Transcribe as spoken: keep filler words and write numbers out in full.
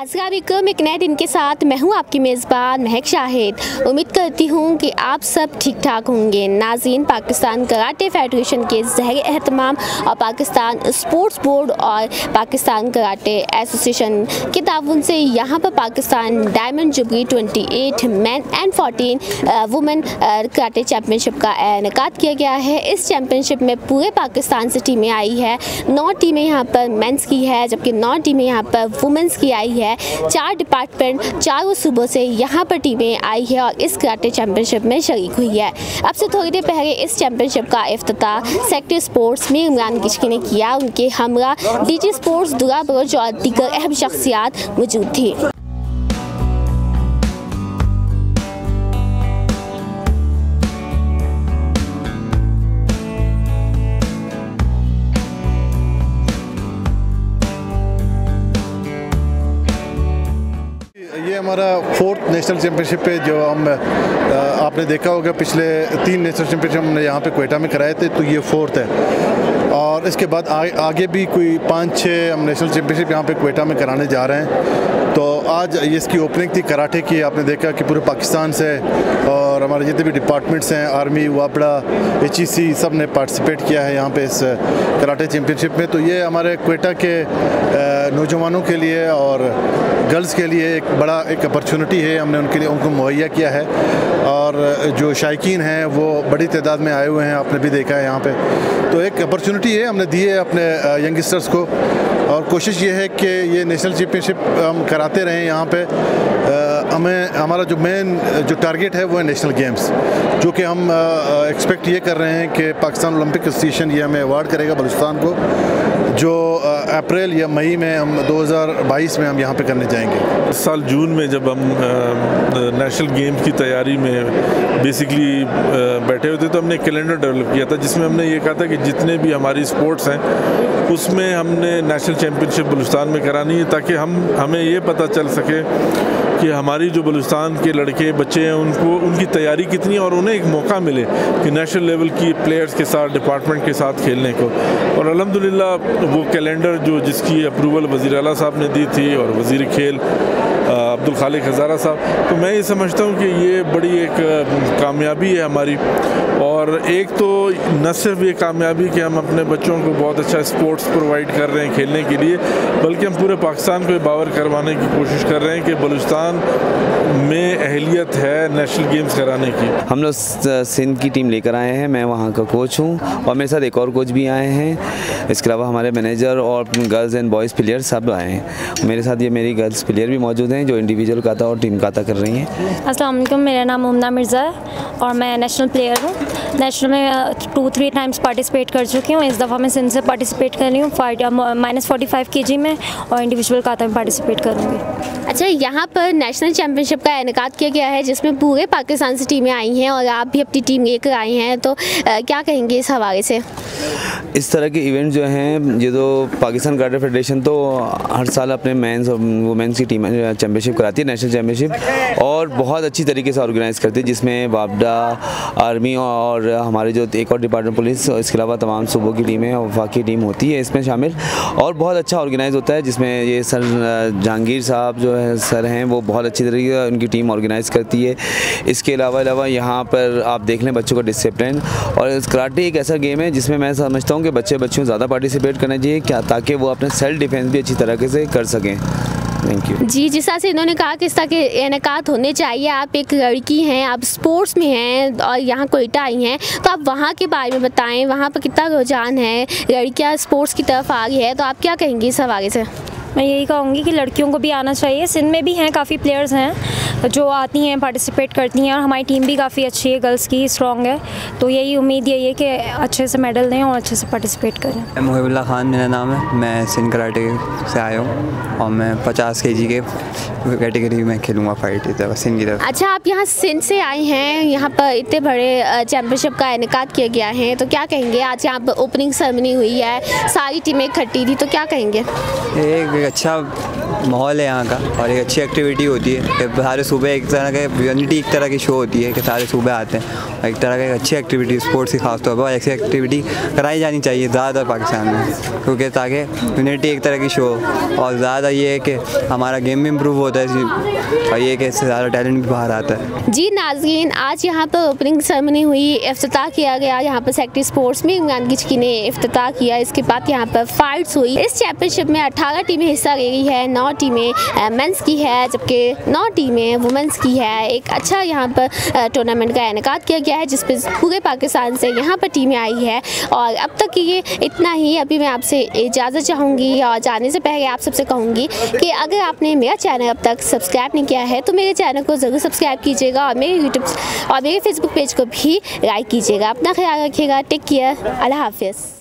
अस्सलाम वालेकुम। एक नए दिन के साथ मैं हूं आपकी मेज़बान महक शाहिद। उम्मीद करती हूं कि आप सब ठीक ठाक होंगे। नाज़रीन, पाकिस्तान कराटे फेडरेशन के ज़हर एहतमाम और पाकिस्तान स्पोर्ट्स बोर्ड और पाकिस्तान कराटे एसोसिएशन के ताउन से यहां पर पाकिस्तान डायमंड जुबली अट्ठाईस मैन एंड चौदह वुमेन कराटे चैम्पियनशिप का इनेकाद किया गया है। इस चैम्पियनशिप में पूरे पाकिस्तान से टीमें आई है। नौ टीमें यहाँ पर मेंस की है, जबकि नौ टीमें यहाँ पर वुमेंस की आई है। चार डिपार्टमेंट चारों सूबों से यहाँ पर टीमें आई है और इस कराटे चैम्पियनशिप में शरीक हुई है। अब से थोड़ी देर पहले इस चैम्पियनशिप का इफ्तिताह सेक्रेटरी स्पोर्ट्स में इमरान किशकी ने किया। उनके हमरा डीजी स्पोर्ट्स दुआ बलोच और दीगर अहम शख्सियात मौजूद थी। ये हमारा फोर्थ नेशनल चैम्पियनशिप है जो हम आपने देखा होगा। पिछले तीन नेशनल चैम्पियनशिप हमने यहाँ पे क्वेटा में कराए थे, तो ये फोर्थ है। और इसके बाद आ, आगे भी कोई पाँच छः हम नेशनल चैम्पियनशिप यहाँ पे क्वेटा में कराने जा रहे हैं। तो आज ये इसकी ओपनिंग थी कराटे की। आपने देखा कि पूरे पाकिस्तान से और हमारे जितने भी डिपार्टमेंट्स हैं, आर्मी, वापड़ा, एच ई सी, सब ने पार्टिसिपेट किया है यहाँ पे इस कराटे चैम्पियनशिप में। तो ये हमारे क्वेटा के नौजवानों के लिए और गर्ल्स के लिए एक बड़ा एक अपॉर्चुनिटी है, हमने उनके लिए उनको मुहैया किया है। और जो शायकीन हैं वो बड़ी तादाद में आए हुए हैं, आपने भी देखा है यहाँ पे। तो एक अपॉर्चुनिटी है हमने दी है अपने यंगस्टर्स को, और कोशिश ये है कि ये नेशनल चैम्पियनशिप हम कराते रहें यहाँ पे। हमें हमारा जो मेन जो टारगेट है वो है नेशनल गेम्स, जो कि हम एक्सपेक्ट ये कर रहे हैं कि पाकिस्तान ओलंपिक एसोसिएशन ये हमें अवार्ड करेगा बलूचिस्तान को, जो अप्रैल या मई में हम दो हज़ार बाईस में हम यहाँ पे करने जाएंगे। इस साल जून में जब हम नेशनल गेम्स की तैयारी में बेसिकली बैठे हुए थे, तो हमने एक कैलेंडर डेवलप किया था जिसमें हमने ये कहा था कि जितने भी हमारी स्पोर्ट्स हैं उसमें हमने नेशनल चैम्पियनशिप बलूचिस्तान में करानी है, ताकि हम हमें ये पता चल सके कि हमारी जो बलूचिस्तान के लड़के बच्चे हैं उनको उनकी तैयारी कितनी है, और उन्हें एक मौका मिले कि नेशनल लेवल की प्लेयर्स के साथ, डिपार्टमेंट के साथ खेलने को। और अल्हम्दुलिल्लाह वो कैलेंडर जो जिसकी अप्रूवल वज़ीर आला साहब ने दी थी और वज़ीर खेल अब्दुल खालिक हज़ारा साहब, तो मैं ये समझता हूँ कि ये बड़ी एक कामयाबी है हमारी। और एक तो न सिर्फ ये कामयाबी कि हम अपने बच्चों को बहुत अच्छा स्पोर्ट्स प्रोवाइड कर रहे हैं खेलने के लिए, बल्कि हम पूरे पाकिस्तान को बावर करवाने की कोशिश कर रहे हैं कि बलूचिस्तान में अहलियत है नेशनल गेम्स कराने की। हम लोग सिंध की टीम लेकर आए हैं, मैं वहाँ का कोच हूँ और मेरे साथ एक और कोच भी आए हैं। इसके अलावा हमारे मैनेजर और गर्ल्स एंड बॉयज़ प्लेयर सब आए हैं। मेरे साथ ये मेरी गर्ल्स प्लेयर भी मौजूद हैं जो इंडिविजुअल काता और टीम काता कर रही हैं। अस्सलाम वालेकुम, मेरा नाम मुमना मिर्ज़ा है और मैं नेशनल प्लेयर हूँ। नेशनल में टू थ्री टाइम्स पार्टिसिपेट कर चुकी हूँ। इस दफ़ा मैं सिंध से पार्टिसिपेट कर रही हूँ फाइट माइनस फोर्टी फाइव के जी में, और इंडिविजुअल काता में पार्टिसिपेट करूँगी। अच्छा, यहाँ पर नेशनल चैम्पियनशिप का इनेकाद किया गया है जिसमें पूरे पाकिस्तान से टीमें आई हैं और आप भी अपनी टीम लेकर आए हैं, तो आ, क्या कहेंगे इस हवाले से? इस तरह के इवेंट जो हैं, ये तो पाकिस्तान कराटे फेडरेशन तो हर साल अपने मेंस और वुमेंस की टीम चैम्पियनशिप कराती है, नेशनल चैम्पियनशिप, और बहुत अच्छी तरीके से ऑर्गेनाइज़ करती है, जिसमें वापडा, आर्मी और हमारे जो एक और डिपार्टमेंट पुलिस, इसके अलावा तमाम सूबों की टीमें और वफाकी टीम होती है इसमें शामिल, और बहुत अच्छा ऑर्गेनाइज़ होता है। जिसमें ये सर जहांगीर साहब जो है सर हैं, वो बहुत अच्छी तरीके से उनकी टीम ऑर्गेनाइज़ करती है। इसके अलावा अलावा यहाँ पर आप देख लें बच्चों का डिसिप्लिन, और कराटे एक ऐसा गेम है जिसमें मैं समझता हूँ कि बच्चे बच्चियों ज़्यादा पार्टिसिपेट करना चाहिए, क्या ताकि वो अपने सेल्फ डिफेंस भी अच्छी तरीके से कर सकें। थैंक यू जी। जिस तरह से इन्होंने कहा कि इस तरह के इनेकाद होने चाहिए, आप एक लड़की हैं, आप स्पोर्ट्स में हैं और यहाँ कोयटा आई हैं, तो आप वहाँ के बारे में बताएं, वहाँ पर कितना रुझान है, लड़कियाँ स्पोर्ट्स की तरफ आ रही है, तो आप क्या कहेंगी इस हवाले से? मैं यही कहूँगी कि लड़कियों को भी आना चाहिए। सिंध में भी हैं काफ़ी प्लेयर्स हैं जो आती हैं, पार्टिसिपेट करती हैं, और हमारी टीम भी काफ़ी अच्छी है, गर्ल्स की स्ट्रॉन्ग है। तो यही उम्मीद यही है कि अच्छे से मेडल दें और अच्छे से पार्टिसिपेट करें। मुहिबुल्ला खान मेरा नाम है, मैं सिंध कराटे से आया हूँ और मैं पचास के जी के कैटेगरी में खेलूँगा फाइट इस तरफ सिंध की तरफ। अच्छा, आप यहाँ सिंध से आए हैं, यहाँ पर इतने बड़े चैम्पियनशिप का इनेकाद किया गया है, तो क्या कहेंगे? आज यहाँ पर ओपनिंग सेरेमनी हुई है, सारी टीमें इकट्ठी थी, तो क्या कहेंगे? एक अच्छा माहौल है यहाँ का और एक अच्छी एक्टिविटी होती है। सारे सुबह एक तरह के यूनिटी एक तरह की शो होती है कि सारे सुबह आते हैं, और एक तरह की अच्छी एक्टिविटी स्पोर्ट्स की खासतौर पर ऐसी एक्टिविटी कराई जानी चाहिए ज़्यादातर पाकिस्तान में, क्योंकि ताकि यूनिटी एक तरह की शो, और ज़्यादा ये है कि हमारा गेम भी इम्प्रूव होता है, और ये कि इससे ज़्यादा टैलेंट भी बाहर आता है। जी नाज़रीन, आज यहाँ पर ओपनिंग सेरेमनी हुई, इफ्तिताह किया गया यहाँ पर सेक्रेटरी स्पोर्ट्स में इमरान गिचकी ने इफ्तिताह किया। इसके बाद यहाँ पर फाइट्स हुई। इस चैंपियनशिप में अठारह टीमें हिस्सा ले रही है, नौ टीमें मेंस की है जबकि नौ टीमें वुमेंस की है। एक अच्छा यहाँ पर टूर्नामेंट का इनेकाद किया गया है जिस पर पूरे पाकिस्तान से यहाँ पर टीमें आई है। और अब तक ये इतना ही। अभी मैं आपसे इजाज़त चाहूँगी, और जाने से पहले आप सबसे कहूँगी कि अगर आपने मेरा चैनल अब तक सब्सक्राइब नहीं किया है तो मेरे चैनल को ज़रूर सब्सक्राइब कीजिएगा, और मेरे यूट्यूब और मेरे फेसबुक पेज को भी लाइक कीजिएगा। अपना ख्याल रखिएगा। Take care. अल्लाह हाफिज़।